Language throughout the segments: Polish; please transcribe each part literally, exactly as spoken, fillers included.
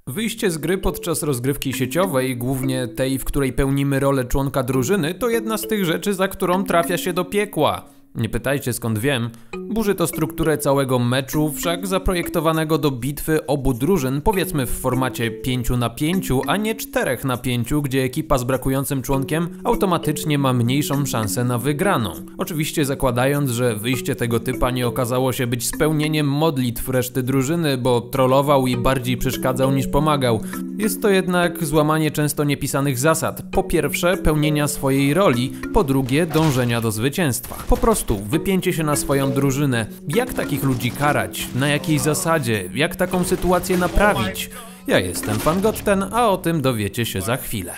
Wyjście z gry podczas rozgrywki sieciowej, głównie tej, w której pełnimy rolę członka drużyny, to jedna z tych rzeczy, za którą trafia się do piekła. Nie pytajcie skąd wiem. Burzy to strukturę całego meczu, wszak zaprojektowanego do bitwy obu drużyn, powiedzmy w formacie pięć na pięć, a nie cztery na pięć, gdzie ekipa z brakującym członkiem automatycznie ma mniejszą szansę na wygraną. Oczywiście zakładając, że wyjście tego typa nie okazało się być spełnieniem modlitw reszty drużyny, bo trollował i bardziej przeszkadzał niż pomagał. Jest to jednak złamanie często niepisanych zasad. Po pierwsze, pełnienia swojej roli, po drugie, dążenia do zwycięstwa. Po prostu wypięcie się na swoją drużynę. Jak takich ludzi karać? Na jakiej zasadzie? Jak taką sytuację naprawić? Ja jestem Fangotten, a o tym dowiecie się za chwilę.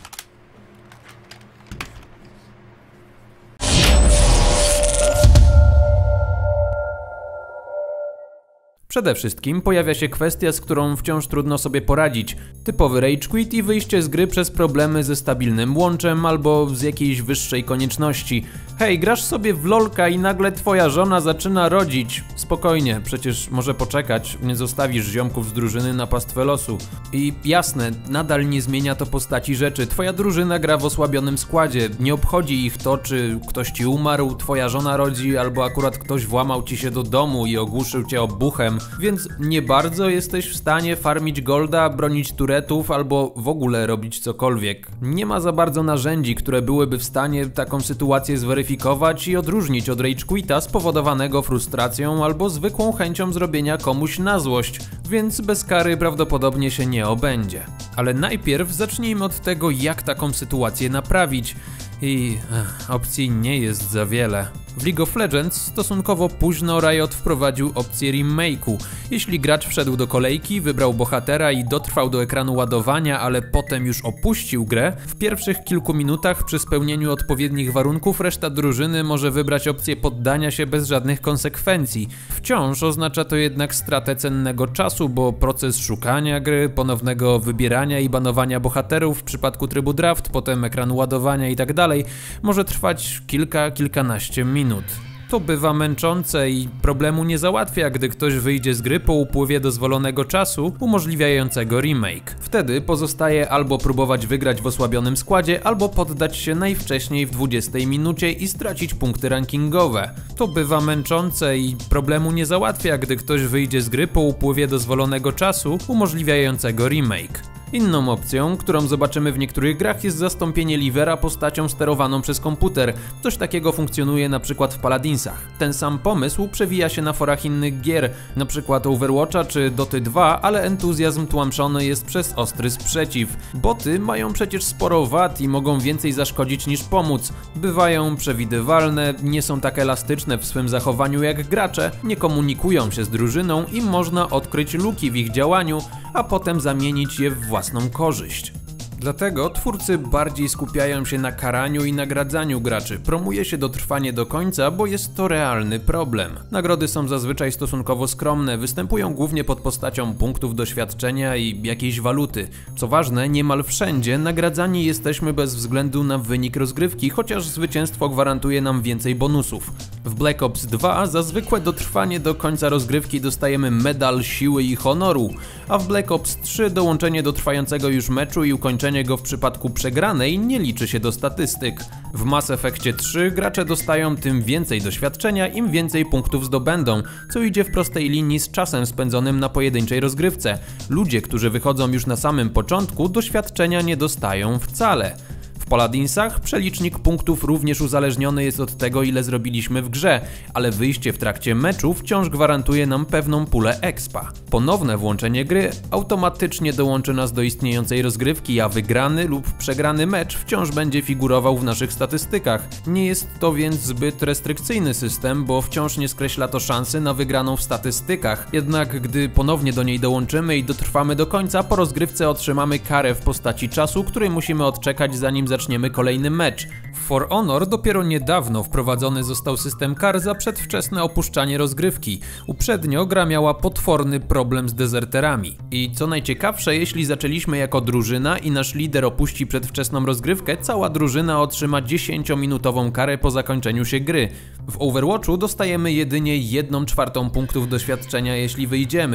Przede wszystkim pojawia się kwestia, z którą wciąż trudno sobie poradzić. Typowy rage quit i wyjście z gry przez problemy ze stabilnym łączem albo z jakiejś wyższej konieczności. Hej, grasz sobie w lolka i nagle twoja żona zaczyna rodzić. Spokojnie, przecież może poczekać, nie zostawisz ziomków z drużyny na pastwę losu. I jasne, nadal nie zmienia to postaci rzeczy. Twoja drużyna gra w osłabionym składzie. Nie obchodzi ich to, czy ktoś ci umarł, twoja żona rodzi, albo akurat ktoś włamał ci się do domu i ogłuszył cię obuchem. Więc nie bardzo jesteś w stanie farmić golda, bronić turetów albo w ogóle robić cokolwiek. Nie ma za bardzo narzędzi, które byłyby w stanie taką sytuację zweryfikować i odróżnić od rage quita spowodowanego frustracją albo zwykłą chęcią zrobienia komuś na złość, więc bez kary prawdopodobnie się nie obędzie. Ale najpierw zacznijmy od tego, jak taką sytuację naprawić. I ech, opcji nie jest za wiele. W League of Legends stosunkowo późno Riot wprowadził opcję remake'u. Jeśli gracz wszedł do kolejki, wybrał bohatera i dotrwał do ekranu ładowania, ale potem już opuścił grę, w pierwszych kilku minutach przy spełnieniu odpowiednich warunków reszta drużyny może wybrać opcję poddania się bez żadnych konsekwencji. Wciąż oznacza to jednak stratę cennego czasu, bo proces szukania gry, ponownego wybierania i banowania bohaterów w przypadku trybu draft, potem ekranu ładowania itd. może trwać kilka, kilkanaście minut. To bywa męczące i problemu nie załatwia, gdy ktoś wyjdzie z gry po upływie dozwolonego czasu umożliwiającego remake. Wtedy pozostaje albo próbować wygrać w osłabionym składzie, albo poddać się najwcześniej w dwudziestej minucie i stracić punkty rankingowe. To bywa męczące i problemu nie załatwia, gdy ktoś wyjdzie z gry po upływie dozwolonego czasu umożliwiającego remake. Inną opcją, którą zobaczymy w niektórych grach, jest zastąpienie Livera postacią sterowaną przez komputer. Coś takiego funkcjonuje na przykład w Paladinsach. Ten sam pomysł przewija się na forach innych gier, na przykład Overwatcha czy Doty dwa, ale entuzjazm tłamszony jest przez ostry sprzeciw. Boty mają przecież sporo wad i mogą więcej zaszkodzić niż pomóc. Bywają przewidywalne, nie są tak elastyczne w swym zachowaniu jak gracze, nie komunikują się z drużyną i można odkryć luki w ich działaniu, a potem zamienić je w własną korzyść. Dlatego twórcy bardziej skupiają się na karaniu i nagradzaniu graczy. Promuje się dotrwanie do końca, bo jest to realny problem. Nagrody są zazwyczaj stosunkowo skromne, występują głównie pod postacią punktów doświadczenia i jakiejś waluty. Co ważne, niemal wszędzie nagradzani jesteśmy bez względu na wynik rozgrywki, chociaż zwycięstwo gwarantuje nam więcej bonusów. W Black Ops dwa za zwykłe dotrwanie do końca rozgrywki dostajemy medal siły i honoru, a w Black Ops trzy dołączenie do trwającego już meczu i ukończenie go w przypadku przegranej nie liczy się do statystyk. W Mass Effectie trzy gracze dostają tym więcej doświadczenia, im więcej punktów zdobędą, co idzie w prostej linii z czasem spędzonym na pojedynczej rozgrywce. Ludzie, którzy wychodzą już na samym początku, doświadczenia nie dostają wcale. W Paladinsach przelicznik punktów również uzależniony jest od tego, ile zrobiliśmy w grze, ale wyjście w trakcie meczu wciąż gwarantuje nam pewną pulę expa. Ponowne włączenie gry automatycznie dołączy nas do istniejącej rozgrywki, a wygrany lub przegrany mecz wciąż będzie figurował w naszych statystykach. Nie jest to więc zbyt restrykcyjny system, bo wciąż nie skreśla to szansy na wygraną w statystykach. Jednak gdy ponownie do niej dołączymy i dotrwamy do końca, po rozgrywce otrzymamy karę w postaci czasu, który musimy odczekać, zanim zaczniemy kolejny mecz. W For Honor dopiero niedawno wprowadzony został system kar za przedwczesne opuszczanie rozgrywki. Uprzednio gra miała potworny problem z dezerterami. I co najciekawsze, jeśli zaczęliśmy jako drużyna i nasz lider opuści przedwczesną rozgrywkę, cała drużyna otrzyma dziesięciominutową karę po zakończeniu się gry. W Overwatchu dostajemy jedynie jedną czwartą punktów doświadczenia, jeśli wyjdziemy.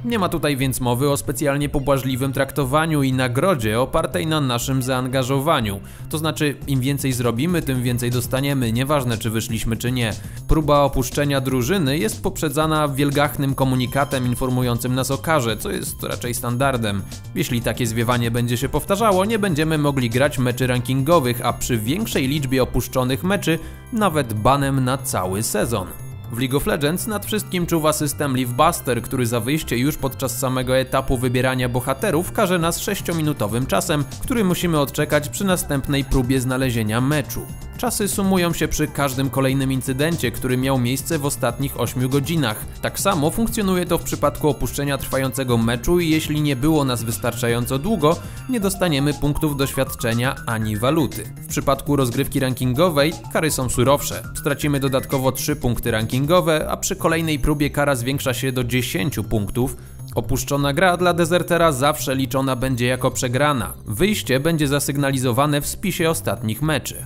Nie ma tutaj więc mowy o specjalnie pobłażliwym traktowaniu i nagrodzie opartej na naszym zaangażowaniu. To znaczy, im więcej zrobimy, tym więcej dostaniemy, nieważne czy wyszliśmy czy nie. Próba opuszczenia drużyny jest poprzedzana wielgachnym komunikatem informującym nas o karze, co jest raczej standardem. Jeśli takie zwiewanie będzie się powtarzało, nie będziemy mogli grać meczy rankingowych, a przy większej liczbie opuszczonych meczy nawet banem na cały sezon. W League of Legends nad wszystkim czuwa system Leave Buster, który za wyjście już podczas samego etapu wybierania bohaterów karze nas sześciominutowym czasem, który musimy odczekać przy następnej próbie znalezienia meczu. Czasy sumują się przy każdym kolejnym incydencie, który miał miejsce w ostatnich ośmiu godzinach. Tak samo funkcjonuje to w przypadku opuszczenia trwającego meczu i jeśli nie było nas wystarczająco długo, nie dostaniemy punktów doświadczenia ani waluty. W przypadku rozgrywki rankingowej kary są surowsze. Stracimy dodatkowo trzy punkty rankingowe, a przy kolejnej próbie kara zwiększa się do dziesięciu punktów. Opuszczona gra dla dezertera zawsze liczona będzie jako przegrana. Wyjście będzie zasygnalizowane w spisie ostatnich meczy.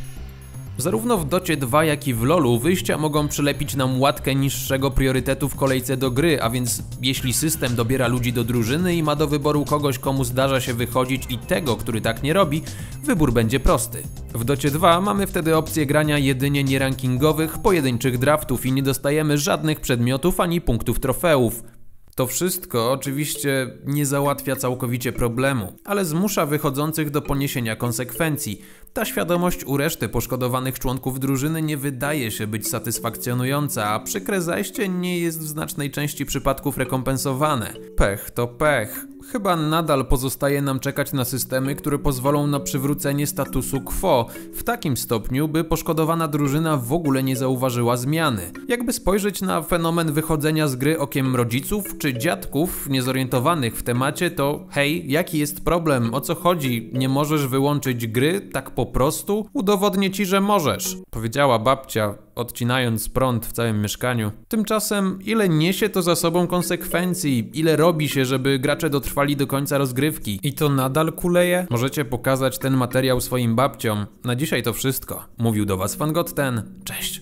Zarówno w Docie dwa, jak i w lolu wyjścia mogą przylepić nam łatkę niższego priorytetu w kolejce do gry, a więc jeśli system dobiera ludzi do drużyny i ma do wyboru kogoś, komu zdarza się wychodzić i tego, który tak nie robi, wybór będzie prosty. W Docie dwa mamy wtedy opcję grania jedynie nierankingowych, pojedynczych draftów i nie dostajemy żadnych przedmiotów ani punktów trofeów. To wszystko oczywiście nie załatwia całkowicie problemu, ale zmusza wychodzących do poniesienia konsekwencji. Ta świadomość u reszty poszkodowanych członków drużyny nie wydaje się być satysfakcjonująca, a przykre zajście nie jest w znacznej części przypadków rekompensowane. Pech to pech. Chyba nadal pozostaje nam czekać na systemy, które pozwolą na przywrócenie statusu quo w takim stopniu, by poszkodowana drużyna w ogóle nie zauważyła zmiany. Jakby spojrzeć na fenomen wychodzenia z gry okiem rodziców czy dziadków niezorientowanych w temacie, to hej, jaki jest problem, o co chodzi, nie możesz wyłączyć gry tak po prostu? Udowodnię ci, że możesz, powiedziała babcia, odcinając prąd w całym mieszkaniu. Tymczasem ile niesie to za sobą konsekwencji, ile robi się, żeby gracze dotrwali do końca rozgrywki. I to nadal kuleje? Możecie pokazać ten materiał swoim babciom. Na dzisiaj to wszystko. Mówił do was Fangotten. Cześć.